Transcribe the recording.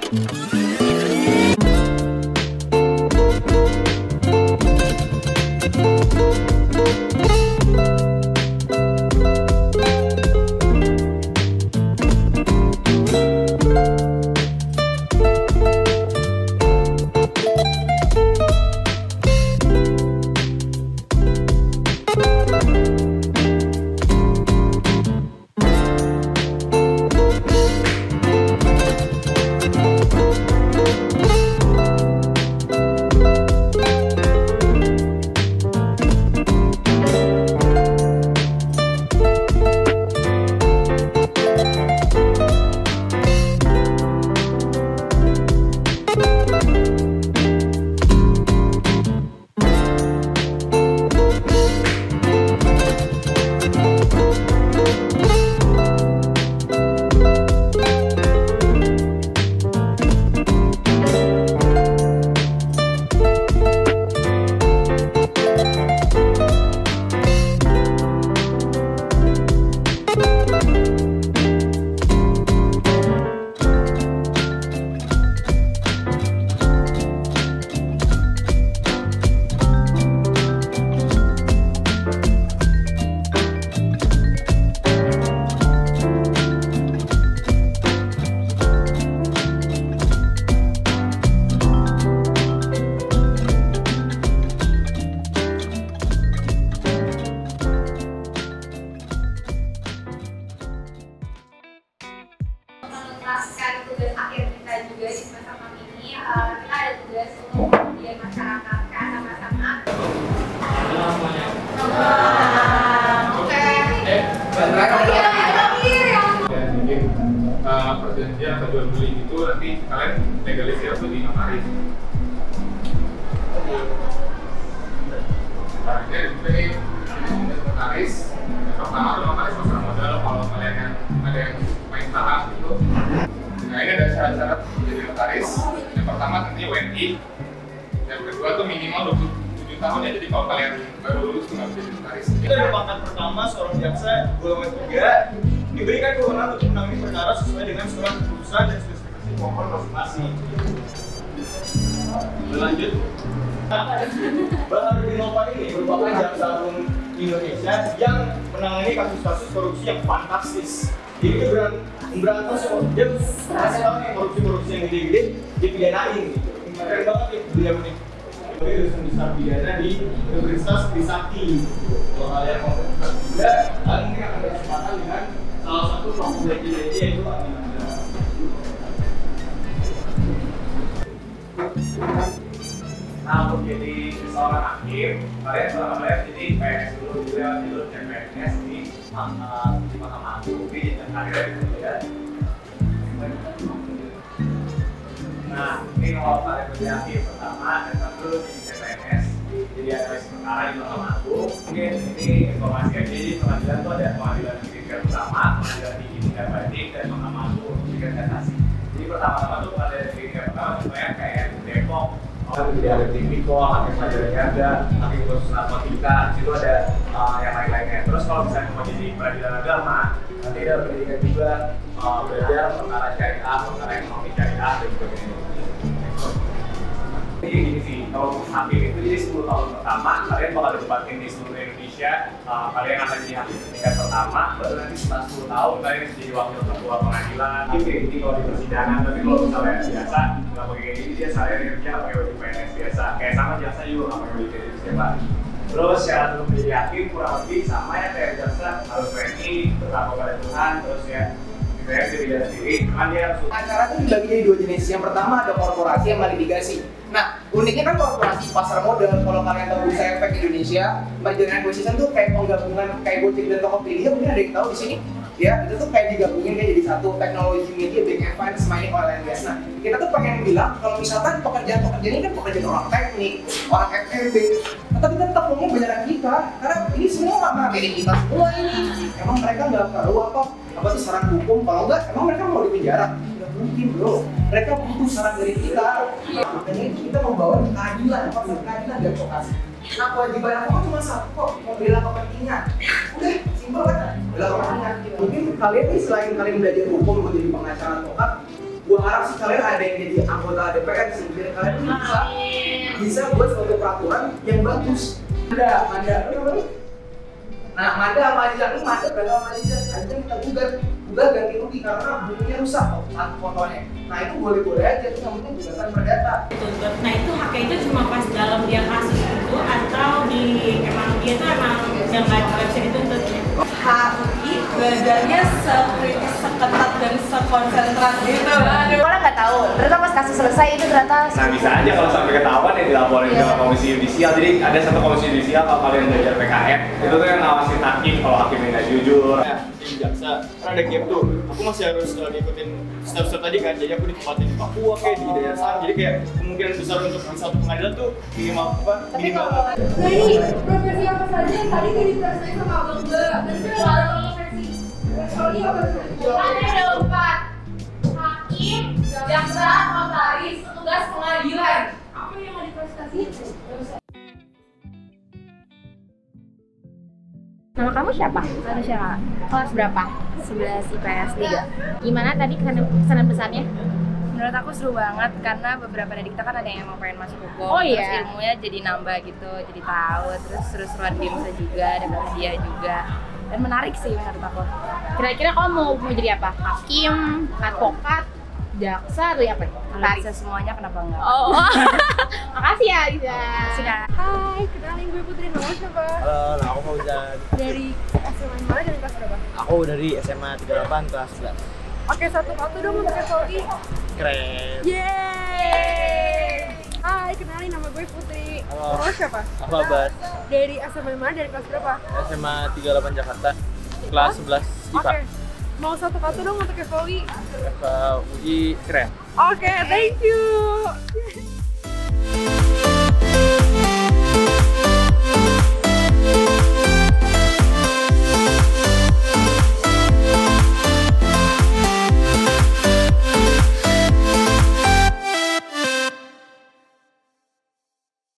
Menuntaskan tugas akhir kita juga di semester 6 ini, kita ada tugas untuk kemudian masyarakatkan sama-sama. Perjanjian atau jual beli itu nanti kalian legalisir atau di notaris. Nah, ini notaris. Pertama tuh notaris pasar modal kalau kalian ada yang main saham gitu. Nah, ini ada syarat-syarat menjadi notaris. Yang pertama tentunya WNI. Yang kedua tuh minimal 27 tahun ya, jadi kalau kalian baru lulus tuh nggak bisa jadi notaris. Kita di pangkat pertama seorang jaksa golongan 3 diberikan kewenangan untuk menangani perkara sesuai dengan surat keputusan dan spesifikasi pokok masing-masing. Berlanjut, Baharudin Nova ini merupakan jaksa agung Indonesia yang menangani kasus-kasus korupsi yang fantastis. Jadi dia memberantas, dia masih tahu nih korupsi-korupsi yang gede-gede dipidanain gitu. Keren banget nih beliau ini. Sebagai dosen besar pidana di Universitas Trisakti. Kalau kalian mau berkesempatan juga, kalian mungkin akan berkesempatan dengan salah satu kelompok legend yaitu Andi Mandala. Nah, untuk jadi seorang hakim, kalian selama kalian jadi PNS dulu juga, jalur CPNS di Mahkamah Agung, di jenjang karir gitu ya. Nah, ini kalau kalian menjadi hakim pertama, dan satu di CPNS, jadi analis perkara di Mahkamah Agung. Mungkin ini informasi aja, jadi pengadilan itu ada pengadilan negeri tingkat pertama, pengadilan tinggi tingkat banding, dan Mahkamah Agung untuk tingkat kasasi. Jadi pertama-tama tuh pengadilan negeri tingkat pertama contohnya kayak Depok, jadi ada tipikor, hakim pelajaran ganda, hakim khusus narkotika, itu ada yang lain-lainnya. Terus kalau misalnya mau jadi peradilan agama, nanti ada pendidikan juga belajar perkara syariah, perkara ekonomi syariah, dan sebagainya. Jadi gini sih, kalau hakim itu jadi 10 tahun pertama, kalian bakal ditempatin di seluruh Indonesia, kalian akan jadi hakim tingkat pertama, baru nanti setelah 10 tahun kalian bisa jadi wakil ketua pengadilan, ini kalau di persidangan, tapi kalau misalnya biasa, nggak pakai kayak gini, dia saya kerja pakai baju PNS biasa, kayak sama jaksa juga nggak pakai baju PNS siapa. Terus syarat untuk menjadi hakim kurang lebih sama ya kayak jaksa, harus WNI, bertakwa pada Tuhan, terus ya saya tidak sendiri, cuman dia harus. Acara itu dibagi jadi dua jenis. Yang pertama ada korporasi yang litigasi. Nah, uniknya kan korporasi pasar modal. Kalau kalian tahu Bursa Efek Indonesia, merger and acquisition tuh kayak penggabungan kayak Gojek dan Tokopedia. Mungkin ada yang tahu di sini. Ya, itu tuh kayak digabungin kayak jadi satu, teknologi media, bank and finance, mining, oil and gas. Nah, kita tuh pengen bilang kalau misalkan pekerjaan-pekerjaan ini kan pekerjaan orang teknik, orang FRB, tapi tetap ngomong beneran kita, karena ini semua nggak dari kita semua ini. Emang mereka nggak tahu apa tuh saran hukum? Kalau nggak, emang mereka mau di penjara? Nggak mungkin bro. Mereka butuh saran dari kita. Makanya kita membawa keadilan, konsep keadilan dan advokasi. Nah, kewajiban aku cuma satu kok, membela kepentingan. Udah, simpel kan? Bela kepentingan. Mungkin kalian nih selain kalian belajar hukum menjadi pengacara advokat, Gua harap sih kalian ada yang jadi anggota DPR sih, biar kalian bisa buat suatu peraturan yang bagus. Manda, nah Manda sama Aziza ini Manda beragam sama Aziza kita gugat ganti rugi karena bukunya rusak saat fotonya. Nah itu boleh-boleh aja, itu namanya gugatan perdata. Nah itu haknya itu cuma pas dalam dia kasus itu atau di emang dia tuh emang yang nggak bisa dituntut ya? HI belajarnya sekritis, seketat dan sekonsentrat gitu. Orang nggak tahu. Ternyata pas kasus selesai itu ternyata. Nah bisa aja kalau sampai ketahuan ya dilaporin ke komisi yudisial. Jadi ada satu komisi yudisial kalau kalian belajar PKN itu tuh yang ngawasin hakim kalau hakimnya nggak jujur. Tim jaksa, karena ada gap tuh. Aku masih harus ngikutin step-step tadi kan. Jadi aku ditempatin di Papua kayak di daerah sana. Jadi kayak kemungkinan besar untuk di satu pengadilan tuh minimal apa? Minimal. Nah ini profesi apa saja yang tadi dipelajari sama Abang Mbak dan itu nggak ada profesi. Kecuali apa tuh? Ada 4 hakim, jaksa, notaris, petugas pengadilan. Apa yang mau diprestasi? Nama kamu siapa? Manusia. Kelas berapa? 11 IPS 3. Gimana tadi kesan besarnya? Menurut aku seru banget karena beberapa dari kita kan ada yang emang pengen masuk hukum. Oh, iya. Terus ilmunya jadi nambah gitu, jadi tahu. Terus seru-seruan BIMSA juga, dapat hadiah juga. Dan menarik sih menurut aku. Kira-kira kamu mau jadi apa? Hakim, advokat, jaksa atau apa? Kalau bisa semuanya kenapa enggak? Oh, makasih ya Iza. Sudah. Hai, kenalin gue Putri, nama siapa? Halo, nah aku Fauzan. Dari SMA mana dan kelas berapa? Aku dari SMA 38 kelas 11. Oke, satu kartu dong untuk FOI. Keren. Yeay! Hai, kenalin nama gue Putri. Halo. Nama siapa? Aku Abbas. Dari SMA mana dan kelas berapa? SMA 38 Jakarta. Kelas 11 IPA. Oke. Mau satu kartu dong untuk FOI. UI keren. Oke, thank you.